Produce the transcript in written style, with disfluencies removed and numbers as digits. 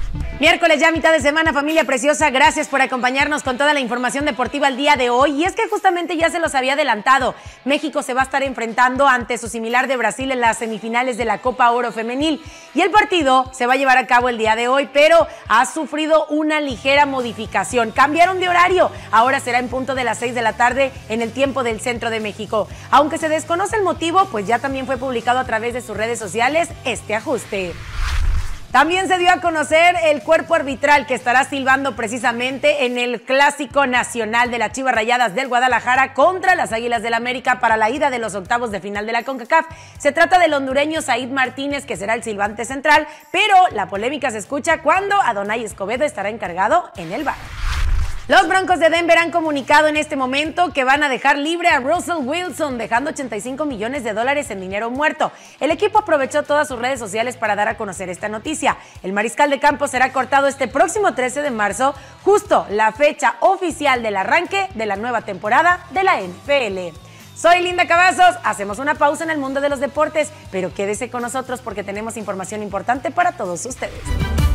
Miércoles ya mitad de semana, familia preciosa, gracias por acompañarnos con toda la información deportiva el día de hoy. Y es que justamente ya se los había adelantado, México se va a estar enfrentando ante su similar de Brasil en las semifinales de la Copa Oro Femenil. Y el partido se va a llevar a cabo el día de hoy, pero ha sufrido una ligera modificación. Cambiaron de horario, ahora será en punto de las 6 de la tarde en el tiempo del centro de México. Aunque se desconoce el motivo, pues ya también fue publicado a través de sus redes sociales este ajuste. También se dio a conocer el cuerpo arbitral que estará silbando precisamente en el Clásico Nacional de las Chivas Rayadas del Guadalajara contra las Águilas del América para la ida de los octavos de final de la CONCACAF. Se trata del hondureño Said Martínez, que será el silbante central, pero la polémica se escucha cuando Adonai Escobedo estará encargado en el VAR. Los Broncos de Denver han comunicado en este momento que van a dejar libre a Russell Wilson, dejando $85 millones en dinero muerto. El equipo aprovechó todas sus redes sociales para dar a conocer esta noticia. El mariscal de campo será cortado este próximo 13 de marzo, justo la fecha oficial del arranque de la nueva temporada de la NFL. Soy Linda Cavazos, hacemos una pausa en el mundo de los deportes, pero quédese con nosotros porque tenemos información importante para todos ustedes.